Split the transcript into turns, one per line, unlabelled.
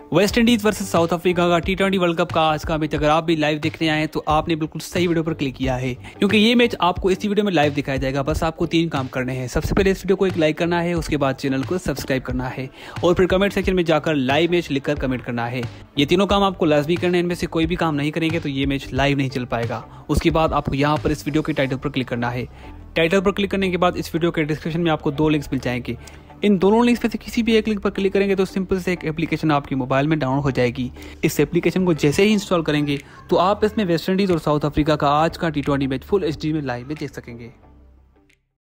Waste Indies versus South Africa का T20 world cup का आज का मैच अगर आप भी लाइव देखने आए हैं तो आपने बिल्कुल सही वीडियो पर क्लिक किया है, क्योंकि ये मैच आपको इसी वीडियो में लाइव दिखाया जाएगा। बस आपको 3 काम करने हैं। सबसे पहले इस वीडियो को एक लाइक करना है, उसके बाद चैनल को सब्सक्राइब करना है और फिर कमेंट सेक्शन में जाकर लाइव मैच लिखकर कमेंट करना है। ये तीनों काम आपको लाजमी करने हैं। इनमें से कोई भी काम नहीं करेंगे तो ये मैच लाइव नहीं चल पाएगा। उसके बाद आपको यहाँ पर इस वीडियो के टाइटल पर क्लिक करना है। टाइटल पर क्लिक करने के बाद इस वीडियो के डिस्क्रिप्शन में आपको 2 लिंक्स मिल जाएंगे। इन दोनों लिंक्स में से किसी भी एक लिंक पर क्लिक करेंगे तो सिंपल से एक एप्लीकेशन आपके मोबाइल में डाउनलोड हो जाएगी। इस एप्लीकेशन को जैसे ही इंस्टॉल करेंगे तो आप इसमें वेस्ट इंडीज और साउथ अफ्रीका का आज का T20 मैच फुल HD में लाइव में देख सकेंगे।